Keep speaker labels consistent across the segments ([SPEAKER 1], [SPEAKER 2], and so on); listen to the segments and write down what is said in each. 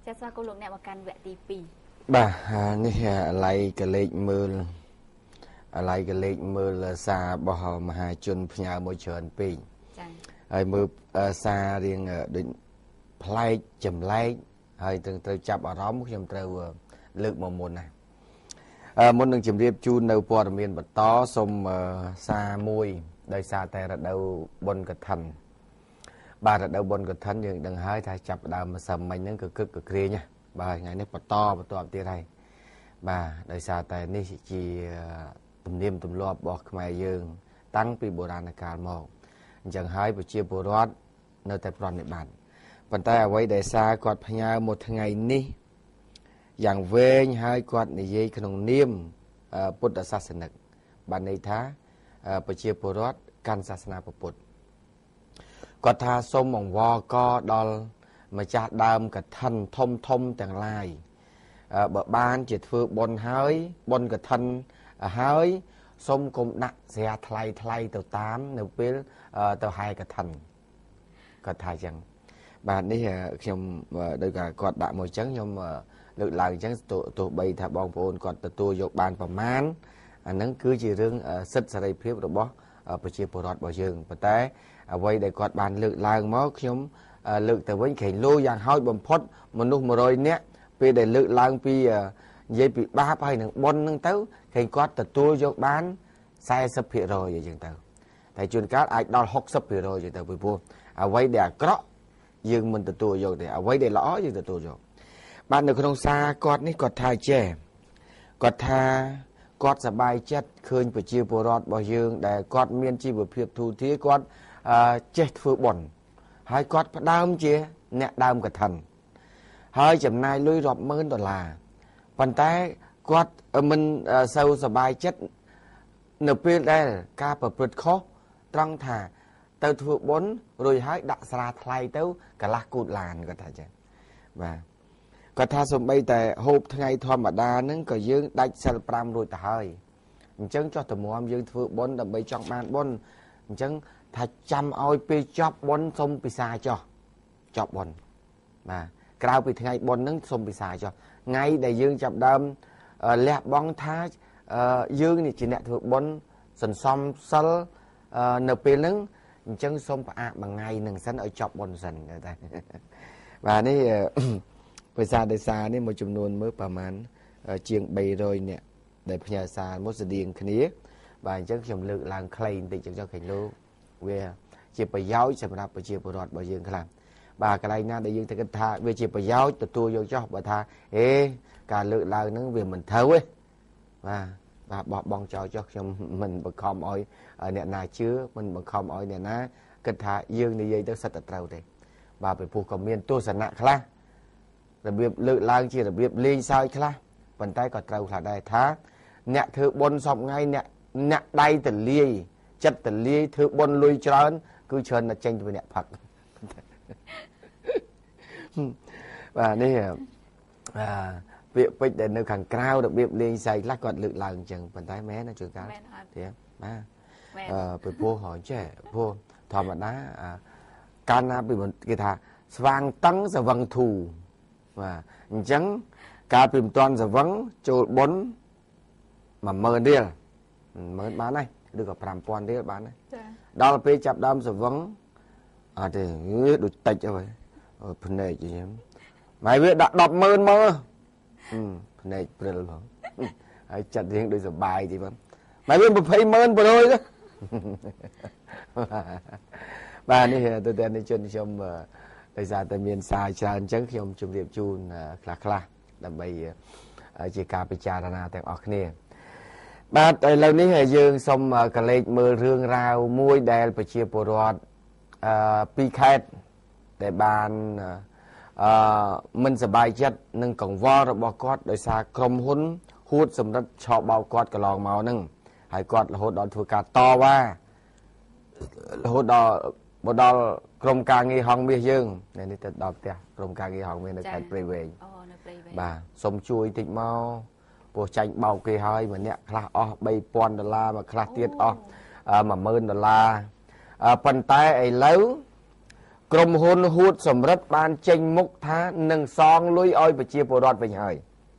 [SPEAKER 1] ចាសគោលោកអ្នកមកកាន់វគ្គទី2
[SPEAKER 2] បាទនេះអាឡ័យកលេចមើលសាររបស់មហាជនផ្ញើមួយច្រើនពេកចា៎ហើយមើលសាររៀងដូចប្លែកចម្លែកហើយត្រូវចាប់អារម្មណ៍ខ្ញុំត្រូវលើកមកមុនណាមុននឹងជម្រាបជូននៅព័ត៌មានបន្តសូមសារមួយដោយសារតែរដូវបុណ្យកឋិនបាទរដូវបុណ្យកឋិនយើងដឹងហើយថាចាប់ដើមម្សិលមិញហ្នឹងគឺគឹកក្រៀងណាបាទថ្ងៃនេះបន្តទៀតហើយបាទដោយសារតែនេះជាទំនៀមទម្លាប់របស់ខ្មែរយើងតាំងពីបុរាណកាលមកអញ្ចឹងហើយប្រជាពលរដ្ឋនៅតែប្រណិប័តប៉ុន្តែអ្វីដែលសារគាត់ផ្ញើមួយថ្ងៃនេះយ៉ាងវែងហើយគាត់និយាយក្នុងនាមពុទ្ធសាសនិកបានន័យថាប្រជាពលរដ្ឋកាន់សាសនាពុទ្ធគាត់ថាសូមអង្វរកដល់ម្ចាស់ដើមកឋិនធំទាំងឡាយបើបានជាធ្វើបុណ្យហើយបុណ្យកឋិនហើយសូមកុំដាក់ស្រាថ្លៃទៅតាមនៅពេលទៅហែកឋិនគាត់ថាអញ្ចឹងបាទនេះខ្ញុំដោយគាត់ដាក់មកអញ្ចឹងខ្ញុំលើកឡើងអញ្ចឹងទោះបីថាបងប្អូនគាត់ទទួលយកបានប្រមាណអាហ្នឹងគឺជារឿងសិទ្ធិសេរីភាពរបស់ប្រជាពលរដ្ឋរបស់យើងប៉ុន្តែអ្វីដែលគាត់បានលើកឡើងមកខ្ញុំលើកទៅវិញក្រែងលោយ៉ាងហោចបំផុតមនុស្ស100នាក់ពេលដែលលើកឡើងពីនិយាយពីបាបហើយនឹងបុណ្យហ្នឹងទៅក្រែងគាត់ទទួលយកបាន 40% អញ្ចឹងទៅតែជួនកាលអាចដល់ 60% អញ្ចឹងទៅពីព្រោះអ្វីដែលអាក្រក់យើងមិនទទួលយកទេអ្វីដែលល្អយើងទទួលយកបាទនៅក្នុងសារគាត់នេះគាត់ថាចេះគាត់ថាគាត់សប្បាយចិត្តឃើញប្រជាពលរដ្ឋរបស់យើងដែលគាត់មានជីវភាពទូធាគាត់ចេះធ្វើបុណ្យហើយគាត់ផ្ដើមជាអ្នកដើមកឋិនហើយចំណាយលុយរាប់ម៉ឺនដុល្លារប៉ុន្តែគាត់មិនសូវសប្បាយចិត្តនៅពេលដែលការប្រព្រឹត្តខុសត្រង់ថាទៅធ្វើបុណ្យរួចហើយដាក់ស្រាថ្លៃទៅកន្លះគូតឡានគាត់ថាចឹងបាទគាត់ថាសំបីតែហូបថ្ងៃធម្មតាហ្នឹងក៏យើងដាច់សិល5រួចទៅហើយអញ្ចឹងចោះតម្រាំយើងធ្វើបុណ្យដើម្បីចង់បានបុណ្យអញ្ចឹងថាចាំឲ្យពេលចប់បុណ្យសុំពិសាចោះចប់បុណ្យបាទក្រៅពីថ្ងៃបុណ្យហ្នឹងសុំពិសាចោះថ្ងៃដែលយើងចាប់ដើមលះបង់ថាយើងនេះជាអ្នកធ្វើបុណ្យសន្សំសិលនៅពេលហ្នឹងអញ្ចឹងសូមផ្អាកមួយថ្ងៃនឹងសិនឲ្យចប់បុណ្យសិនតែបាទនេះភាសាដេសានេះមួយចំនួនមើលប្រហែលជាង300នាក់ដែលផ្ញើសារមកស្តៀងគ្នាបាទអញ្ចឹងខ្ញុំលើកឡើងខ្លីបន្តិចចឹងឃើញលោកវាជាប្រយោជន៍សម្រាប់ប្រជាពលរដ្ឋរបស់យើងខ្លះបាទកន្លែងណាដែលយើងគិតថាវាជាប្រយោជន៍ទទួលយកចោះបើថាការលើកឡើងហ្នឹងវាមិនត្រូវទេបាទបោះបង់ចោលចោះខ្ញុំមិនបង្ខំឲ្យអ្នកណាជឿមិនបង្ខំឲ្យអ្នកណាគិតថាយើងនិយាយទៅសិតតែត្រូវទេបាទពីព្រោះក៏មានទស្សនៈខ្លះរបៀបលើកឡើងជារបៀបលេងសើចខ្លះប៉ុន្តែក៏ត្រូវខ្លះដែរថាអ្នកធ្វើបុណ្យសពថ្ងៃអ្នកដៃទលាយចិត្តទលាយធ្វើបុណ្យលុយច្រើនគឺច្រើនតែចេញពីអ្នកផឹកបាទនេះពាក្យពេចន៍ដែលនៅខាងក្រៅរបៀបលេងសើចខ្លះគាត់លើកឡើងអញ្ចឹងប៉ុន្តែមែនណាជួនកាលទៀតបាទពីព្រោះចេះព្រោះធម្មតាកាលណាពីគេថាស្វាងតឹងសវឹងធូបាទអញ្ចឹងកាលពីមិនទាន់សវឹងចូលបុណ្យ 10000 រៀល 10000បានហើយឬក៏5000 រៀលបានហើយដល់ពេលចាប់ដើមសវឹងអត់ទេដូចតិចហើយភ្នែកអញ្ចឹងហើយវាដាក់ 100000 មើលភ្នែកព្រិលផងហើយចិត្តរៀងដូចសបាយទីបងហើយវា 20000 ប្រយទៅបាទនេះទៅតែនេះជនខ្ញុំដោយសារតែមានសារច្រើនអញ្ចឹងខ្ញុំជម្រាបជូនខ្លះដើម្បីជាការពិចារណាទាំងអស់គ្នាបាទឥឡូវនេះយើងសូមកលេចមើលរឿងរ៉ាវមួយដែលប្រជាពលរដ្ឋពីខេត្តដែលបានមិនសប្បាយចិត្តនឹងកង្វល់របស់គាត់ដោយសារក្រុមហ៊ុនហួតសម្រិទ្ធឆោបោកគាត់កន្លងមកហ្នឹងហើយគាត់រហូតដល់ធ្វើការតវ៉ារហូតដល់ក្រុមការងារហងមាសយើងនេះទៅដល់ផ្ទះក្រុមការងារហងមាសនៅខេត្តព្រៃវែង
[SPEAKER 1] នៅព្រៃវែង
[SPEAKER 2] បាទសូមជួយតិចមកព្រោះចាញ់បោកគេហើយម្នាក់ខ្លះអស់ $3000 មួយខ្លះទៀតអស់ $10000 ប៉ុន្តែឥឡូវกรมហ៊ុនហួតសម្រិតបានចេញមុខថានឹងសងលុយឲ្យប្រជាពលរដ្ឋវិញហើយ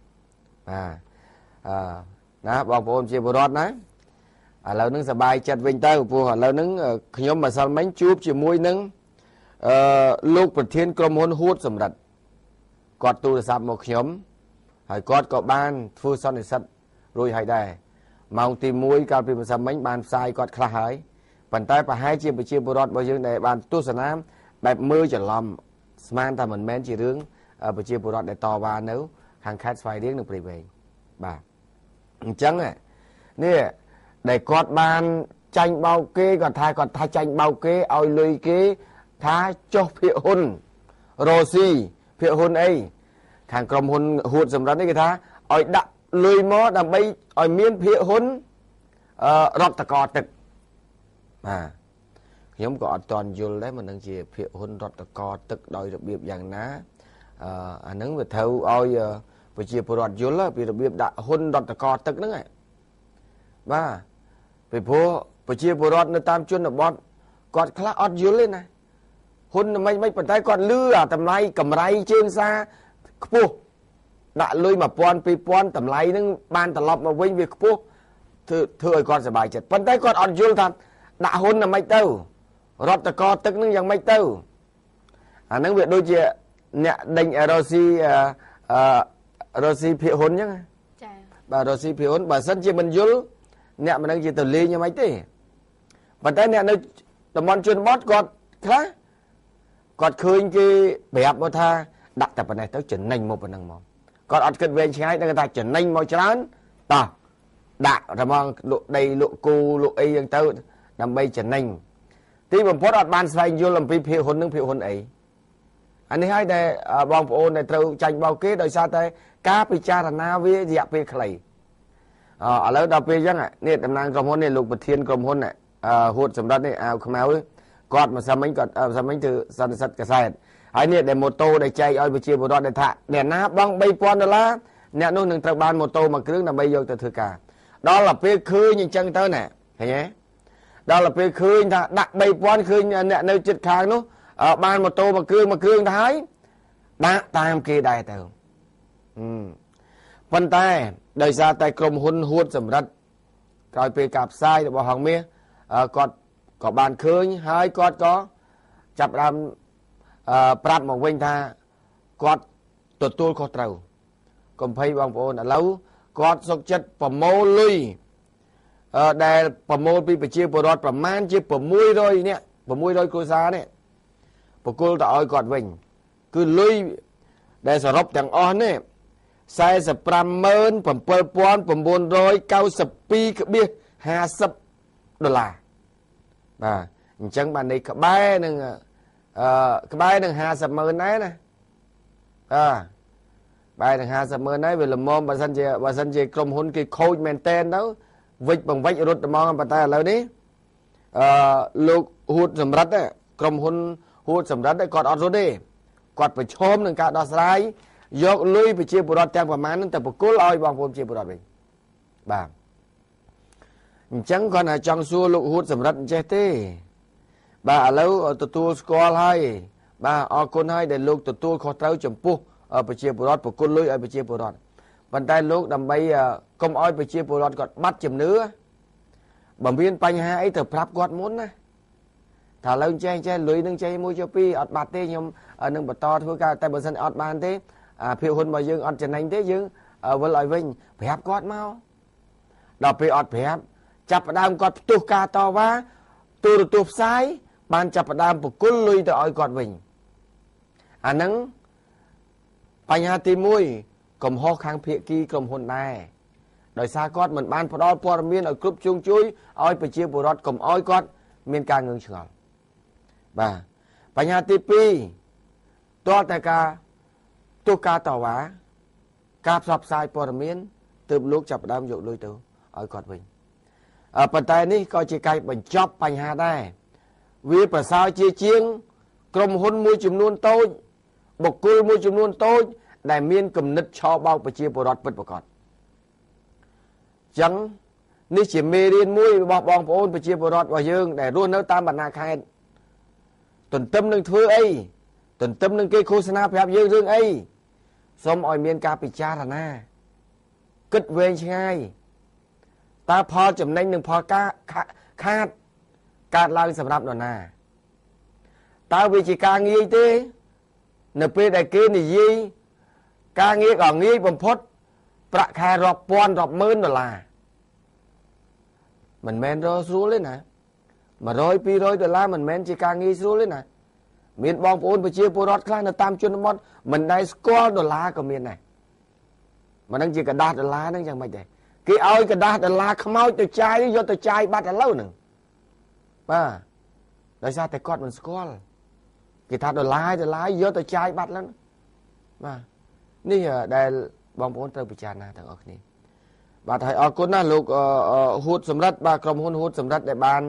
[SPEAKER 2] ណាបងប្អូនប្រជាពលរដ្ឋណាឥឡូវនឹងសប្បាយចិត្តវិញទៅព្រោះឥឡូវនឹងខ្ញុំម្សិលមិញជួបជាមួយនឹងលោកប្រធានក្រុមហ៊ុនហួតសម្រិតគាត់ទូរស័ព្ទមកខ្ញុំហើយគាត់ក៏បានធ្វើសន្និសីទរួចហើយដែរម៉ោងទី1កាលពីម្សិលមិញបានផ្សាយគាត់ខ្លះហើយប៉ុន្តែប្រហែលជាប្រជាពលរដ្ឋរបស់យើងដែលបានទស្សនាបែបមើលច្រឡំស្មានថាមិនមែនជារឿងប្រជាពលរដ្ឋដែលតវ៉ានៅខាងខេត្តស្វាយរៀងនិងព្រៃវែងបាទអញ្ចឹងនេះដែលគាត់បានចាញ់បោកគេគាត់ថាចាញ់បោកគេឲ្យលុយគេថាចុះភាគហ៊ុនរ៉ូស៊ីភាគហ៊ុនអីខាងក្រុមហ៊ុនហួតសម្រិតនេះគេថាឲ្យដាក់លុយមកដើម្បីឲ្យមានភាគហ៊ុនរដ្ឋកោទឹកបាទខ្ញុំក៏អត់ទាន់យល់ដែរមិនដឹងជាភាគហ៊ុនរដ្ឋកោទឹកដោយរបៀបយ៉ាងណាអាហ្នឹងវាត្រូវឲ្យប្រជាពលរដ្ឋយល់ពីរបៀបដាក់ហ៊ុនរដ្ឋកោទឹកហ្នឹងបាទពីព្រោះប្រជាពលរដ្ឋនៅតាមជនបទគាត់ខ្លះអត់យល់ទេណាហ៊ុនមិនប៉ុន្តែគាត់លឺអាតម្លៃកម្រៃជើងសារខ្ពស់ដាក់លុយ 1000 2000តម្លៃហ្នឹងបានត្រឡប់មកវិញវាខ្ពស់ធ្វើឲ្យគាត់សប្បាយចិត្តប៉ុន្តែគាត់អត់យល់ថាដាក់ហ៊ុនយ៉ាងម៉េចទៅរដ្ឋកោទឹកហ្នឹងយ៉ាងម៉េចទៅអាហ្នឹងវាដូចជាអ្នកដេញរ៉ូស៊ីភាគហ៊ុនអញ្ចឹងចាបាទរ៉ូស៊ីភាគហ៊ុនបើសិនជាមិនយល់អ្នកមិនដឹងជាទៅលេងយ៉ាងម៉េចទេប៉ុន្តែអ្នកនៅតំបន់ជនបទគាត់ខ្លះគាត់ឃើញគេប្រាប់មកថាដាក់តែប៉ុណ្ណេះទៅចំណេញមកប៉ុណ្ណឹងមកគាត់អត់គិតវែងឆ្ងាយដឹងថាចំណេញមកច្រើនតោះដាក់តែមកលក់ដីលក់គូលក់អីយ៉ាងទៅដើម្បីចំណេញទីបំផុតអត់បានស្វែងយល់អំពីភាគហ៊ុននឹងភាគហ៊ុនអីអានេះហើយដែលបងប្អូនដែលត្រូវចាញ់បោកគេដោយសារតែការពិចារណាវារយៈពេលខ្លីឥឡូវដល់ពេលអញ្ចឹងនេះតំណាងក្រុមហ៊ុននេះលោកប្រធានក្រុមហ៊ុនហួតសម្រិតនេះអាវខ្មៅគាត់ម្សិលមិញគាត់ម្សិលមិញធ្វើសន្និសីទកសែតហើយនេះដែលម៉ូតូដែលចែកឲ្យប្រជាពលរដ្ឋដែលថាអ្នកណាបង់$3000អ្នកនោះនឹងត្រូវបានម៉ូតូមួយគ្រឿងដើម្បីយកទៅធ្វើការដល់ទៅពេលឃើញអញ្ចឹងទៅណាឃើញទេដល់ទៅពេលឃើញថាដាក់$3000ឃើញអ្នកនៅជិតខាងនោះបានម៉ូតូមួយគ្រឿងទៅហើយដាក់តាមគេដែរទៅប៉ុន្តែដោយសារតែក្រុមហ៊ុនហួតសម្រិតក្រោយពេលការផ្សាយរបស់ហងមាសគាត់ក៏បានឃើញហើយគាត់ក៏ចាប់ផ្ដើមប្រាប់មកវិញថាគាត់ទទួលខុសត្រូវកុំភ័យបងប្អូនឥឡូវគាត់សុខចិត្តប្រមូលលុយដែលប្រមូលពីប្រជាពលរដ្ឋប្រមាណជា600នាក់600គ្រួសារនេះបកគលទៅឲ្យគាត់វិញគឺលុយដែលសរុបទាំងអស់នេះ$457,992.50បាទអញ្ចឹងបាននេះក្បែរនឹង50,000ដែរណាបែរនឹង50,000ដែរវាល្មមបើសិនជាក្រុមហ៊ុនគេខូចមែនតែនទៅវិចបង្វិចរត់ត្មងប៉ុន្តែឥឡូវនេះលោកហួតសម្រិតក្រុមហ៊ុនហួតសម្រិតគាត់អត់រត់ទេគាត់ប្រឈមនឹងការដោះស្រាយយកលុយប្រជាពលរដ្ឋទាំងប្រមាណនឹងទៅបកគលឲ្យបងប្អូនប្រជាពលរដ្ឋវិញបាទអញ្ចឹងគាត់ចង់សួរលោកហួតសម្រិតអញ្ចេះទេបាទឥឡូវទទួលស្គាល់ហើយបាទអរគុណហើយដែលលោកទទួលខុសត្រូវចំពោះប្រជាពលរដ្ឋបកគលលុយឲ្យប្រជាពលរដ្ឋប៉ុន្តែលោកដើម្បីកុំឲ្យប្រជាពលរដ្ឋគាត់បាត់ជំនឿបើមានបញ្ហាអីទៅប្រាប់គាត់មុនណាថាឥឡូវចេះលុយនឹងចេះមួយចុះពីរអត់បាត់ទេខ្ញុំនឹងបន្តធ្វើការតែបើសិនអត់បានទេភាគហ៊ុនរបស់យើងអត់ចំណេញទេយើងវិលឲ្យវិញប្រាប់គាត់មកដល់ពេលអត់ប្រាប់ចាប់ផ្ដើមគាត់ផ្ទុះការតវ៉ាទូរទស្សន៍ផ្សាយបានចាប់ផ្ដើមបកគលលុយទៅឲ្យគាត់វិញអាហ្នឹងបញ្ហាទី1កំហុសខាងភាគីក្រុមហ៊ុនដែរដោយសារគាត់មិនបានផ្ដល់ព័ត៌មានឲ្យគ្រប់ជ្រុងជ្រោយឲ្យប្រជាពលរដ្ឋកុំឲ្យគាត់មានការងឿងឆ្ងល់បាទបញ្ហាទី2តើតែការទូការតវ៉ាការផ្សព្វផ្សាយព័ត៌មានទើបលោកចាប់ផ្ដើមយកលុយទៅឲ្យគាត់វិញប៉ុន្តែនេះក៏ជាការបញ្ចប់បញ្ហាដែរវាប្រសើរជាងក្រុមហ៊ុនមួយចំនួនតូចបុគ្គលមួយចំនួនតូចដែលមានគំនិតឆបោកប្រជាពលរដ្ឋពិតប្រាកដចឹងនេះជាមេរៀនមួយរបស់បងប្អូនប្រជាពលរដ្ឋរបស់យើងដែលរស់នៅតាមបណ្ដាខេត្តទន្ទឹមនឹងធ្វើអីទន្ទឹមនឹងគេឃោសនាប្រាប់យើងរឿងអីសូមឲ្យមានការពិចារណាគិតវែងឆ្ងាយតើផលចំណេញនិងផលការខាតកើតឡើងសម្រាប់នរណាតើវាជាការងាយទេនៅពេលដែលគេនិយាយការងារក៏ងាយបំផុតប្រាក់ខែរាប់ពាន់រាប់ម៉ឺនដុល្លារមិនមែនរកស្រួលទេណា100 200ដុល្លារមិនមែនជាការងាយស្រួលទេណាមានបងប្អូនប្រជាពលរដ្ឋខ្លះនៅតាមជនបទមិនដែលស្គាល់ដុល្លារក៏មានដែរមិនដឹងជាกระดาษដុល្លារហ្នឹងយ៉ាងម៉េចដែរគេឲ្យកระดาษដុល្លារខ្មោចទៅចាយយកទៅចាយបាត់ឥឡូវហ្នឹងបាទដោយសារតែគាត់មិនស្គាល់គេថាដុល្លារយកទៅចាយបាត់ឡើងបាទនេះដែលបងប្អូនត្រូវពិចារណាទាំងអស់គ្នាបាទហើយអរគុណណាលោកហួតសម្រិទ្ធបាទក្រុមហ៊ុនហួតសម្រិទ្ធដែលបាន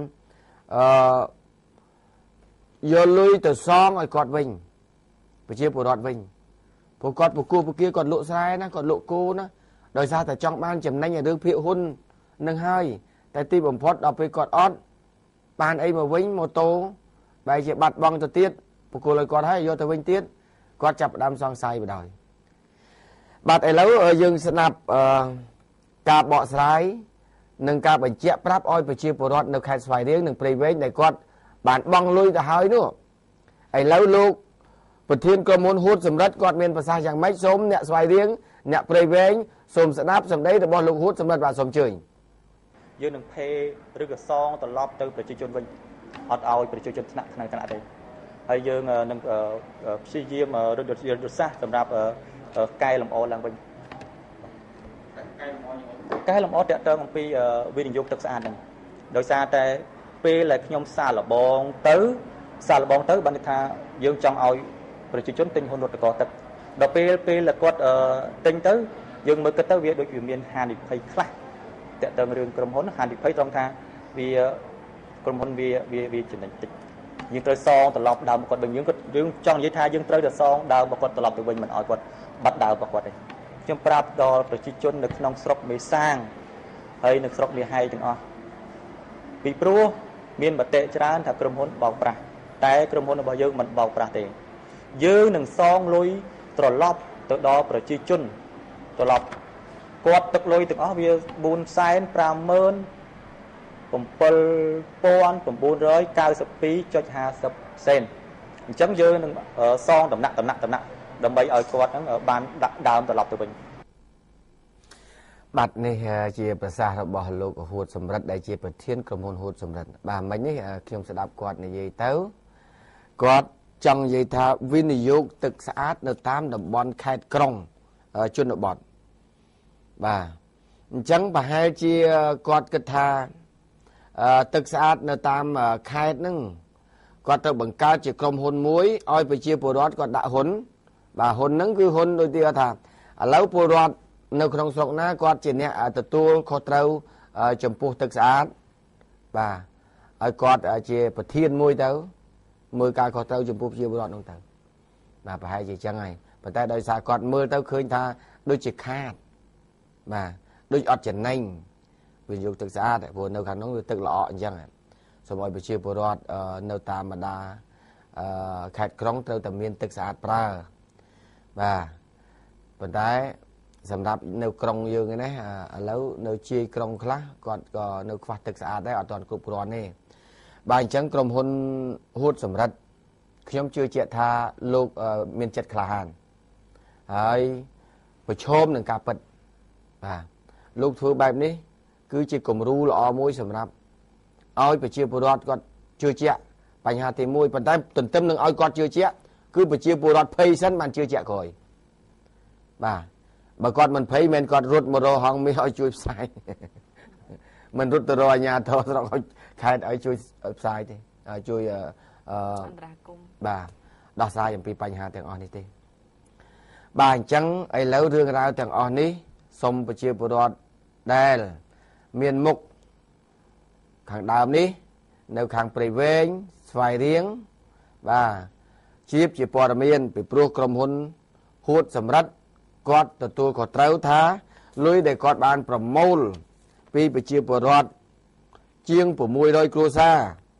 [SPEAKER 2] យកលុយទៅសងឲ្យគាត់វិញប្រជាពលរដ្ឋវិញព្រោះគាត់ប្រគួតប្រគៀគាត់លក់ស្រែណាគាត់លក់គោណាដោយសារតែចង់បានចំណេញឲ្យរឿងភាគហ៊ុននឹងហើយតែទីបំផុតដល់ពេលគាត់អត់បានអីមកវិញម៉ូតូបែរជាបាត់បង់ទៅទៀតប្រគល់ឲ្យគាត់ហើយយកទៅវិញទៀតគាត់ចាប់ផ្ដើមសង្ស័យបណ្ដោយបាទឥឡូវយើងស្ដាប់ការបកស្រាយនិងការបញ្ជាក់ប្រាប់ឲ្យប្រជាពលរដ្ឋនៅខេត្តស្វាយរៀងនិងព្រៃវែងដែលគាត់បានបង់លុយទៅហើយនោះឥឡូវលោកប្រធានក្រុមហ៊ុនហួតសម្រិទ្ធគាត់មានប្រសាសន៍យ៉ាងម៉េចសូមអ្នកស្វាយរៀងអ្នកព្រៃវែងសូមស្ដាប់សម្ដីរបស់លោកហួតសម្រិទ្ធបាទសូមអញ្ជើញ
[SPEAKER 3] យើងនឹងភេឬក៏សងត្រឡប់ទៅប្រជាជនវិញអត់ឲ្យប្រជាជនថ្នាក់ទេហើយយើងនឹងព្យាយាមរយុទ្ធសាស្ត្រសម្រាប់កែលម្អឡើងវិញកែលម្អតាក់ទងអំពីវិនិយោគទឹកស្អាតហ្នឹងដោយសារតែពេលដែលខ្ញុំសាកល្បងទៅបានន័យថាយើងចង់ឲ្យប្រជាជនទិញហ៊ុនរដ្ឋកោទឹកដល់ពេលដែលគាត់ទិញទៅយើងមើលគិតទៅវាដូចវាមានហានិភ័យខ្លះតាក់ទងរឿងក្រុមហ៊ុនហានិភ័យត្រង់ថាវាក្រុមហ៊ុនវាចំណេញតិចយើងត្រូវសងត្រឡប់ដើមគាត់វិញយើងចង់និយាយថាយើងត្រូវតែសងដើមគាត់ត្រឡប់ទៅវិញមិនឲ្យគាត់បាត់ដើមគាត់ទេខ្ញុំប្រាប់ដល់ប្រជាជននៅក្នុងស្រុកមេសាងហើយនៅស្រុកមាហែកទាំងអស់ពីព្រោះមានមតិច្រើនថាក្រុមហ៊ុនបោកប្រាស់តែក្រុមហ៊ុនរបស់យើងមិនបោកប្រាស់ទេយើងនឹងសងលុយត្រឡប់ទៅដល់ប្រជាជនត្រឡប់គាត់ទឹកលុយទាំងអស់វា 4,57,992.50 សេនអញ្ចឹងយើងនឹងសងដំណាក់ដើម្បីឲ្យគាត់ហ្នឹងបានដាក់ដើមត្រឡប់ទៅវិញ
[SPEAKER 2] បាទនេះជាប្រសាសន៍របស់លោកហួតសម្រិទ្ធដែលជាប្រធានក្រុមហ៊ុនហួតសម្រិទ្ធបាទមិញនេះខ្ញុំស្ដាប់គាត់និយាយទៅគាត់ចង់និយាយថាវិនិយោគទឹកស្អាតនៅតាមតំបន់ខេត្តក្រុងជនបទបាទអញ្ចឹងប្រហែលជាគាត់គិតថាទឹកស្អាតនៅតាមខេត្តហ្នឹងគាត់ទៅបង្កើតជាក្រុមហ៊ុនមួយឲ្យប្រជាពលរដ្ឋគាត់ដាក់ហ៊ុនបាទហ៊ុនហ្នឹងគឺហ៊ុនដូចទីថាឥឡូវពលរដ្ឋនៅក្នុងស្រុកណាគាត់ជាអ្នកទទួលខុសត្រូវចំពោះទឹកស្អាតបាទឲ្យគាត់ជាប្រធានមួយទៅមើលការខុសត្រូវចំពោះប្រជាពលរដ្ឋនោះទៅបាទប្រហែលជាចឹងហើយប៉ុន្តែដោយសារគាត់មើលទៅឃើញថាដូចជាខាតបាទដូចអត់ចំណេញវិនិយោគទឹកស្អាតព្រោះនៅខាងនោះវាទឹកល្អអញ្ចឹងសូមឲ្យប្រជាពលរដ្ឋនៅតាមបណ្ដាខេត្តក្រុងត្រូវតែមានទឹកស្អាតប្រើបាទប៉ុន្តែសម្រាប់នៅក្រុងយើងនេះឥឡូវនៅជាយក្រុងខ្លះគាត់ក៏នៅខ្វះទឹកស្អាតដែរអត់ទាន់គ្រប់គ្រាន់ទេបាទអញ្ចឹងក្រុមហ៊ុនហួតសម្រិទ្ធខ្ញុំជឿជាក់ថាលោកមានចិត្តក្លាហានហើយប្រឈមនឹងការពិតបាទលោកធ្វើបែបនេះគឺជាគំរូល្អមួយសម្រាប់ឲ្យប្រជាពលរដ្ឋគាត់ជឿជាក់បញ្ហាទី1ប៉ុន្តែទន្ទឹមនឹងឲ្យគាត់ជឿជាក់គឺប្រជាពលរដ្ឋភ័យសិនបានជឿជាក់ក្រោយបាទបើគាត់មិនភ័យមិនគាត់រត់មករកហងមាសឲ្យជួយផ្សាយមិនរត់ទៅរកអាជ្ញាធរស្រុកឲ្យខេត្តឲ្យជួយផ្សាយទេជួយអន្តរាគមន៍បាទដោះស្រាយអំពីបញ្ហាទាំងអស់នេះទេបាទអញ្ចឹងឥឡូវរឿងរ៉ាវទាំងអស់នេះសូមប្រជាពលរដ្ឋដែលមានមុខខាងដើមនេះនៅខាងព្រៃវែងស្វាយរៀងបាទជាព័ត៌មានពីព្រោះក្រុមហ៊ុនហួតសម្រិទ្ធគាត់ទទួលខុសត្រូវថាលុយដែលគាត់បានប្រមូលពីប្រជាពលរដ្ឋជាង600គ្រួសារ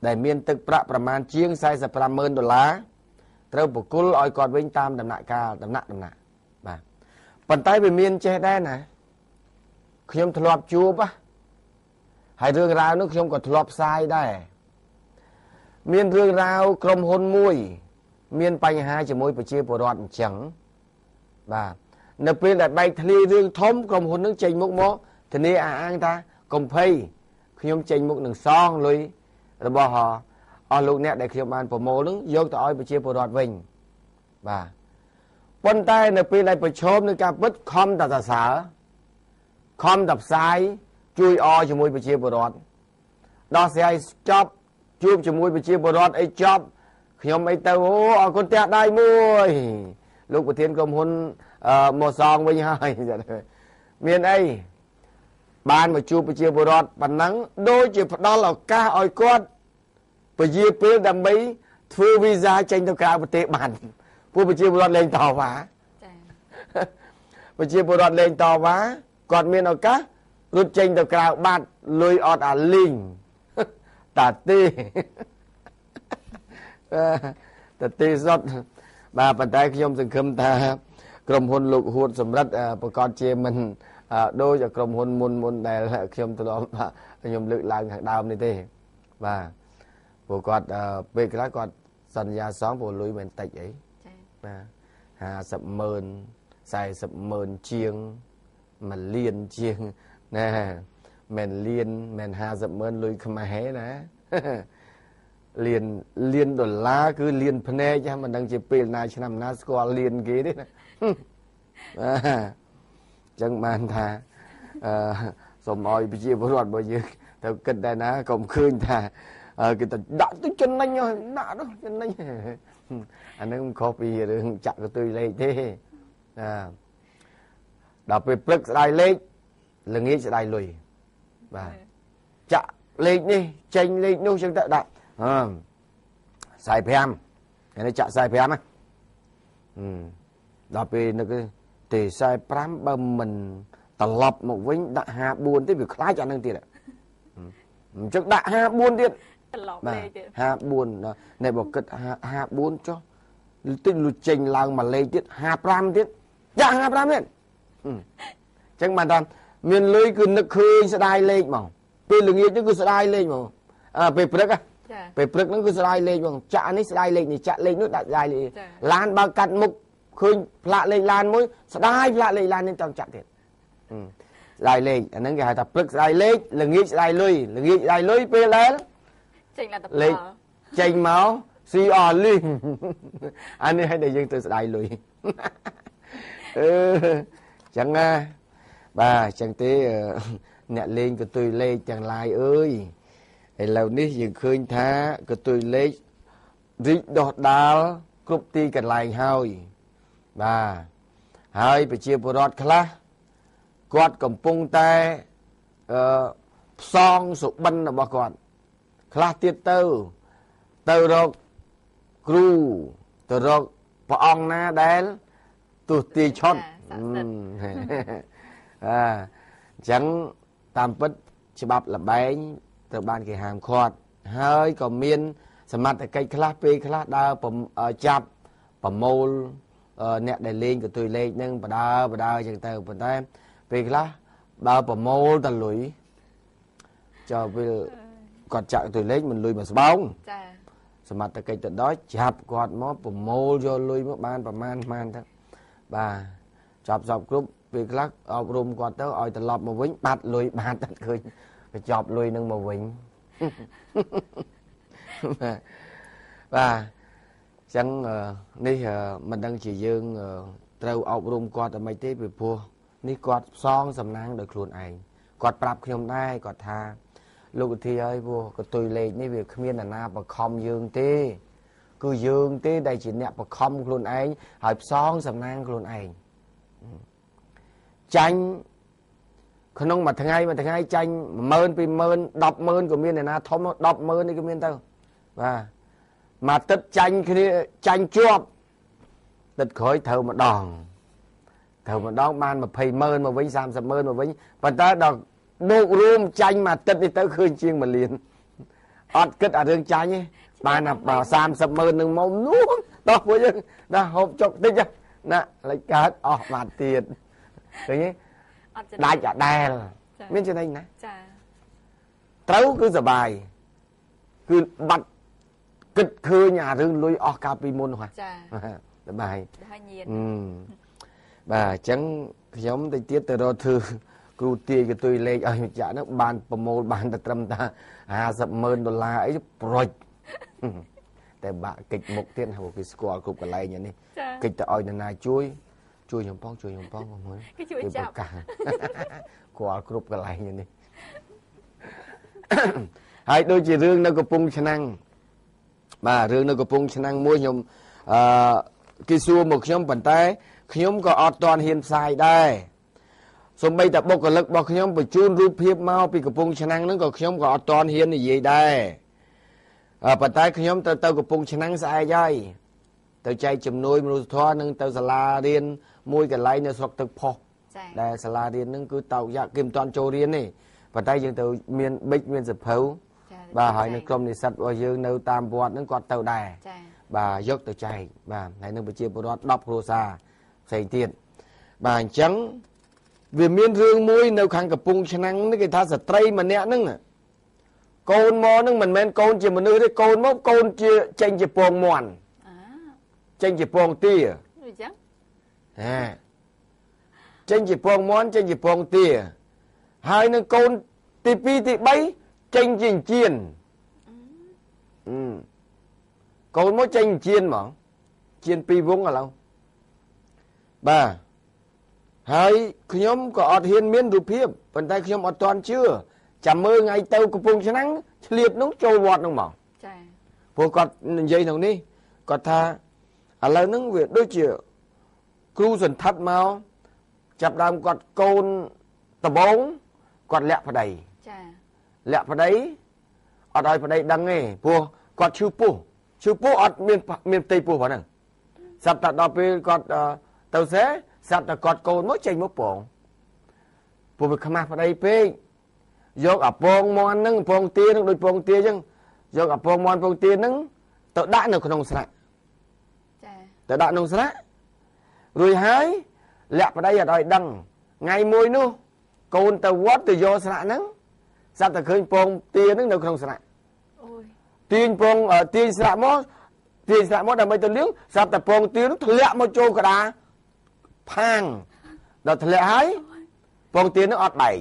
[SPEAKER 2] ដែលមានទឹកប្រាក់ប្រមាណជាង$45,000ត្រូវបកគលឲ្យគាត់វិញតាមដំណាក់កាលដំណាក់បាទប៉ុន្តែវាមានចេះដែរណាខ្ញុំធ្លាប់ជួបហើយរឿងរ៉ាវនោះខ្ញុំក៏ធ្លាប់ផ្សាយដែរមានរឿងរ៉ាវក្រុមហ៊ុនមួយមានបញ្ហាជាមួយប្រជាពលរដ្ឋអញ្ចឹងបាទនៅពេលដែលបែកធ្លាយរឿងធំក្រុមហ៊ុននឹងចេញមុខមកធានាអះអាងថាកុំភ័យខ្ញុំចេញមុខនឹងសងលុយរបស់អស់លោកអ្នកដែលខ្ញុំបានប្រមូលនឹងយកទៅឲ្យប្រជាពលរដ្ឋវិញបាទប៉ុន្តែនៅពេលដែលប្រឈមនឹងការពិតខំតែសរសើរខំតែផ្សាយជួយអជាមួយប្រជាពលរដ្ឋដោះស្រាយចប់ជួបជាមួយប្រជាពលរដ្ឋអីចប់ខ្ញុំអីទៅអូអរគុណផ្ទះដៃមួយលោកប្រធានក្រុមហ៊ុនមកសងវិញហើយមានអីបានមកជួបប្រជាពលរដ្ឋប៉ុណ្ណឹងដូចជាផ្ដល់ឱកាសឲ្យគាត់ពជាពេលដើម្បីធ្វើវីសាចេញទៅក្រៅប្រទេសបានពួកប្រជាពលរដ្ឋលេងតវ៉ាចាប្រជាពលរដ្ឋលេងតវ៉ាគាត់មានឱកាសរត់ចេញទៅក្រៅបាត់លុយអត់អាលីងតាទេសុតបាទប៉ុន្តែខ្ញុំសង្ឃឹមថាក្រុមហ៊ុនលោកហួតសម្រិទ្ធប្រកាសជាមិនដូចក្រុមហ៊ុនមុនដែលខ្ញុំធ្លាប់ខ្ញុំលើកឡើងខាងដើមនេះទេបាទព្រោះគាត់ពេលខ្លះគាត់សន្យាសងព្រោះលុយមិនតិចអីបាទ50,000 40,000ជាង1លានជាងណាមិនលានមិន50,000លុយខ្មែរណាលានដុល្លារគឺលានភ្នែកមិនដឹងជាពេលណាឆ្នាំណាស្គាល់លានគេទេណាចឹងបានថាសូមឲ្យប្រជាពលរដ្ឋរបស់យើងទៅគិតដែរណាកុំឃើញថាគេទៅដាក់ទៅចំណេញដាក់ទៅចំណេញអានឹងខុសពីរឿងចាក់កតុយលេខទេដល់ពេលព្រឹកស្ដាយលេខល្ងាចស្ដាយលុយបាទចាក់លេខនេះចេញលេខនោះចឹងទៅដាក់45នេះចាក់45ណាដល់ពេលនឹកទេ45បើមិនត្រឡប់មកវិញដាក់54ទៀតវាខ្លាចអានឹងទៀតអញ្ចឹងដាក់54ទៀតត្រឡប់លេខទៀត54នេះបើគិត54ចុះតិចលុយចេញឡើងមួយលេខទៀត55ទៀតចាក់55ទៀតអញ្ចឹងបានថាមានលុយគឺនឹកឃើញស្ដាយលេខមកពេលល្ងាចហ្នឹងគឺស្ដាយលេខមកពេលព្រឹកពេលព្រឹកហ្នឹងគឺស្ដាយលេខមកចាក់នេះស្ដាយលេខនេះចាក់លេខនោះដាក់ស្ដាយលេខឡានបើកាត់មុខឃើញផ្លាកលេខឡានមួយស្ដាយផ្លាកលេខឡាននេះចង់ចាក់ទៀតស្ដាយលេខអាហ្នឹងគេហៅថាព្រឹកស្ដាយលេខល្ងាចស្ដាយលុយល្ងាចស្ដាយលុយពេលដែលចេញលទ្ធផលលេខចេញមកស៊ីអស់លីងអានេះឲ្យតែយើងទៅស្ដាយលុយចឹងណាបាទចឹងទេអ្នកលេងកតុយលេខទាំងឡាយអើយឥឡូវនេះយើងឃើញថាកតុយលេខរីកដុះដាលគ្រប់ទីកន្លែងហើយបាទហើយប្រជាពលរដ្ឋខ្លះគាត់កំពុងតែផ្សងសុបិនរបស់គាត់ខ្លះទៀតទៅរកគ្រូទៅរកព្រះអង្គណាដែលទុតិយឆុតអញ្ចឹងតាមពិតច្បាប់លបែងត្រូវបានគេហាមឃាត់ហើយក៏មានសមត្ថកិច្ចខ្លះពេលខ្លះដើរចាប់ប្រមូលអ្នកដែលលេងកតុយលេខហ្នឹងបដើអញ្ចឹងទៅប៉ុន្តែពេលខ្លះដើរប្រមូលតលុយចូលពេលគាត់ចាក់កតុយលេខមិនលុយមកស្បោងចាសមត្ថកិច្ចទៅដល់ចាប់គាត់មកប្រមូលយកលុយមកបានប្រមាណទៅបាទចាប់សពគ្រប់ពេលខ្លះអប់រំគាត់ទៅឲ្យត្រឡប់មកវិញបាត់លុយបាត់តែឃើញទៅចប់លុយនឹងមកវិញបាទចឹងនេះមិនដឹងជាយើងត្រូវអប់រំគាត់តែមិនទេពីព្រោះនេះគាត់ផ្សងសំណាងដោយខ្លួនឯងគាត់ប្រាប់ខ្ញុំដែរគាត់ថាលោកវិធីហើយព្រោះកតុយលេខនេះវាគ្មានអ្នកណាបខំយើងទេគឺយើងទេដែលជាអ្នកបខំខ្លួនឯងហើយផ្សងសំណាងខ្លួនឯងចាញ់ក្នុងមួយថ្ងៃចាញ់10000 20000 100000ក៏មានអ្នកណាធំ100000នេះក៏មានទៅបាទមកទឹកចាញ់គ្នាចាញ់ជាប់ទឹកក្រោយត្រូវម្ដងបាន200,000មកវិញ30,000មកវិញប៉ុន្តែដល់ដករួមចាញ់មកទឹកនេះទៅឃើញជាង1លាន ọt kết ở đường trái nhé bạn là bảo 30,000 đừng mong nuốt đó với dân đã hộp chọc tích á nè lấy cả mặt tiền rồi nhé đại chả đè miễn cho nên nè trấu cứ giờ bài cứ bắt kịch khơi nhà rừng lùi ở cà phê môn hoa bài bà chẳng giống tay tiết từ đó thư cưu tiền cái tôi lên ở chả nó bàn promo bàn ta trầm ta $50,000 ấy rồiแต่บะกิจมุกเทียนหัวกิสกอลกรุบกันไรอย่างนี้กิจแต่อ้อยนายช่วยยมป้องมั้ยช่วยจับกอลกรุบกันไรอย่างนี้ให้โดยจีเรื่องนักปุงชนังมาเรื่องนักปุงชนังมวยยมกิซัวหมกยมปั่นใต้ขยมก็อดตอนเฮียนทรายได้สมบัติแต่บกเลิกบอกขยมไปจูนรูปเพียบเมาปีกปุงชนังนั้นก็ขยมก็อดตอนเฮียนนี่ได้ปัจจัยขยมเตากับปุงชนังสายย่อยเตาใจจำนวนมนุษย์ทอนึงเตาสลาเรียนมวยกันไรในสกตึกพอแต่สลาเรียนนึงคือเตาอยากเก็บตอนโจเรียนนี่ปัจจัยยังเตาเมียนบิ๊กเมียนสะเพาบ่าหอยในกรมในสัตว์ว่ายังในตามบวชนึงกอดเตาได้บ่ายกเตาใจบ่าในนึงไปเชียร์บวชดับโรซาใส่เตียนบ่าจังเวียนเมียนเรื่องมวยในขังกับปุงชนังนี่คือท่าสตรีมันเนี่ยนึงโกนมอนึงมันแม่นโกนจีมันนึกได้โกนมอโกนจีเจงจีปองมวนเจงจีปองเตี้ยเจงจีปองมวนเจงจีปองเตี้ยหายนึงโกนตีปีตีใบเจงจีเจียนโกนมอเจงเจียนหมอเจียนปีวงอะไรบ่าหายขยมก็อดเฮียนเมียนรูปเพียบปัจจัยขยมอดตอนเชื่อจำมือไงเต้ากระปุงฉะนั้นเฉลียบน้องโจวอดน้องหมอพวกกอดยัยตรงนี้กอดท่าอะไรนึงเวทด้วยเชี่ยครูสันทัดมาจับดามกอดโกนตะบงกอดแหละพอดีแหละพอดีอดอะไรพอดีดังไงพวกกอดชื่อปูอดเมียนตีปูพอนั่งสับตัดดอกไปกอดเต้าเสสับตัดกอดโกนมั่วใจมั่วปองพวกไปขมาพอดีเป้ยกปองมอนนึงปองเตี้ยนึงโดยปองเตี้ยจังยกปองมอนปองเตี้ยนึงต่อด่านนึงขนมสระต่อด่านนึงสระรวยหายแหละไปได้อย่าดอยดังไงมวยนู้โกนตะวัดตะโยสระนึงสัตว์ตะเคยปองเตี้ยนึงนึงขนมสระเตี้ยปองเตี้ยสระมอดำไปตะเลี้ยงสัตว์ตะปองเตี้ยนึงทะเลมาโจกระดาพังดอกทะเลหายปองเตี้ยนึงอดใบ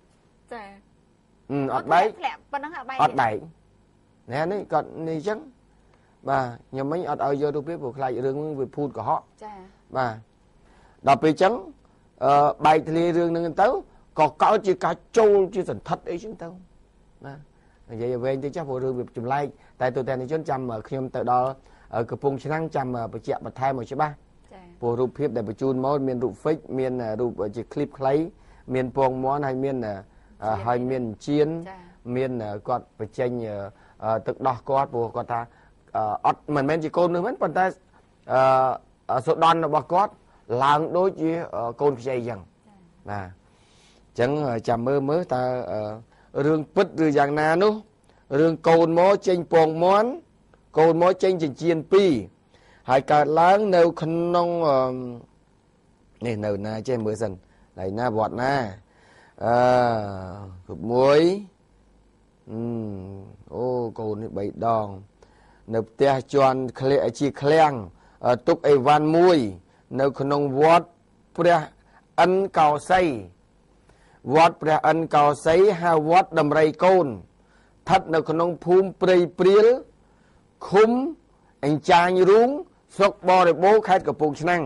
[SPEAKER 2] อดใบอดใบเนี่ยนี่ก่อนนี่จังบ่ายังไม่อดเอาเยอะดูเพื่อผู้ใครเรื่องวิพูดกับเขาบ่าดอกไปจังใบทะเลเรื่องนึงเต้าก็เก่าจีกาโจจีสันทัดไอ้ชิ้นเต้าบ่าvậy về thì chắc phụ được chụp like tại tụi này chốn chăm mà khi ông tự đó ở cái vùng sáng chăm mà bị chẹt mà thay một chứ ba phụ rụp hiệp để bị chun máu miền rụp fake miền rụp chỉ clip lấy miền pong món hay miền hay miền chiên miền quạt bị chênh tự đo quạt phụ quạt ta mình men chỉ côn nữa mấy phần ta số đòn là bạc quạt làng đối với côn dây dần nè chẳng chăm mơ ta rương pít rương giang na nú rương côn mó chênh pong món côn mó chênh chỉ chiên pi hai cả láng nâu khăn nông này nâu na chơi mưa dần này na bọt na cục muối ô côn bảy đòn nâu tia tròn khle chi khleang túc ai van muối nâu khăn nông vót pre ăn cào say vót pre ăn cào say ha vót đầm rây côn thắt nâu khăn nông phum prey priel khum anh chàng rúng sốc bò để bố khaiกับปุกนั่ง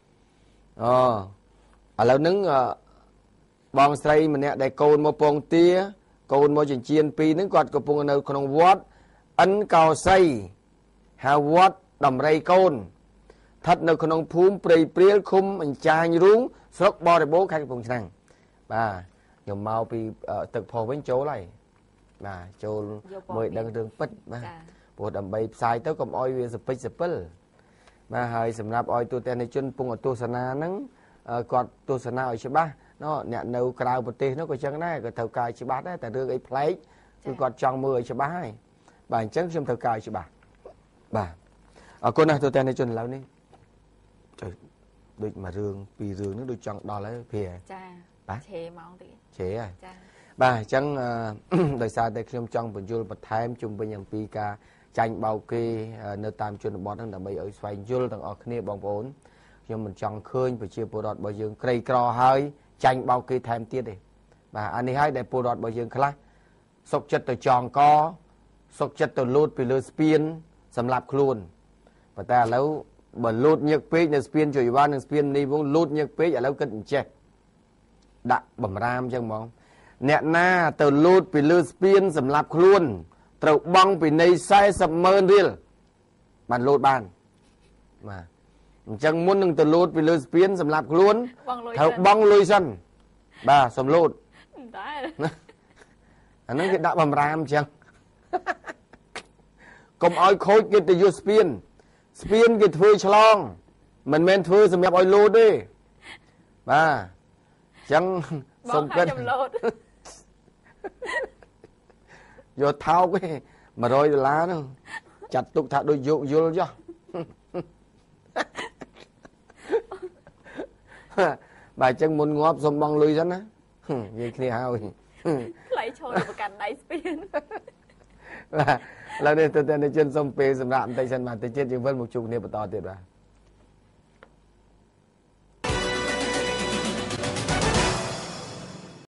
[SPEAKER 2] แล้วนึงบองไซมันเนี่ยได้โกนมาปองเตี้ยโกนมาจีนจีนปีนึงกอดกับปุกในขนมวัดอันเก่าไซหาวัดดำไรโกนทัดในขนมภูมิเปรียเปรี้ยคุมอันจางรุ้งสกบอได้โบkhaiกับปุกนั่งบ่าหย่อมเมาปีตึกพอเว้นโจไรบ่าโจเมื่อดังเรื่องปิดบ่าปวดดำใบสายเต้ากับอ้อยเวียสปิสเปิลมาหายสำหรับอ้อยตัวแต่ในจนปุ่งตัวสนานั้นกอดตัวสนาอ้อยใช่ปะเนาะเนี่ยในกลาวประเทศnóก็จังได้ก็เท่ากายใช่ปะได้แต่เรื่องไอ้เพลย์คือกอดจังมือใช่ปะให้បាទអញ្ចឹងខ្ញុំត្រូវការឲ្យច្បាស់បាទអរគុណណាស់ទូទាំងអ្នកជនឥឡូវនេះចុះដូចមួយរឿងពីររឿងនេះដូចចង់ដល់ហើយព្រា
[SPEAKER 1] ចា
[SPEAKER 2] បាទ
[SPEAKER 1] ឆេម៉ោងទៀត
[SPEAKER 2] ឆេហើយ
[SPEAKER 1] ចា
[SPEAKER 2] បាទអញ្ចឹងដោយសារតែខ្ញុំចង់បញ្យល់បន្ថែមជុំវិញអំពីការចាញ់បោកគេនៅតាមជនបទហ្នឹងដើម្បីឲ្យស្វែងយល់ទាំងអស់គ្នាបងប្អូនខ្ញុំមិនចង់ឃើញប្រជាពលរដ្ឋរបស់យើងក្រីក្រហើយចាញ់បោកគេថែមទៀតទេបាទអានេះហើយដែលពលរដ្ឋរបស់យើងខ្លះសុកចិត្តទៅចងកសុកចិត្តទៅលូតពីលើស្ពានសម្រាប់ខ្លួនប៉ុន្តែឥឡូវបើលូតញឹកពេកនៅស្ពានជួយវ៉ានិងស្ពាននេះវងលូតញឹកពេកឥឡូវគិតអញ្ចេះដាក់បំរាមអញ្ចឹងហ្មងអ្នកណាទៅលូតពីលើស្ពានសម្រាប់ខ្លួនត្រូវបង់ពីនៃ40,000រៀលបានលូតបានបាទអញ្ចឹងមុននឹងទៅលូតពីលើស្ពានសម្រាប់ខ្លួនត្រូវបង់លុយសិនបាទសំលូត
[SPEAKER 1] តែ
[SPEAKER 2] អាហ្នឹងគេដាក់បំរាមអញ្ចឹងកុំឲ្យខូចកិត្តិយសស្ពានគេធ្វើឆ្លងមិនមែនធ្វើសម្រាប់ឲ្យលូតទេបាទអញ្ចឹង
[SPEAKER 1] សុំគិតលូត
[SPEAKER 2] យកថោកទេ$100ហ្នឹងចាត់ទុកថាដូចយកយល់ចុះបាទអញ្ចឹងមុនងាប់សុំបងលុយសិនណានិយាយគ្នាហើយ
[SPEAKER 1] ថ្លៃឈរប្រកាន់ដៃស្ពាន
[SPEAKER 2] បាទឥឡូវនេះទៅតែជនសុំពេលសម្រាប់បន្តិចសិនបាទតិចទៀតយើងវិលមកជួបគ្នាបន្តទៀតបាទ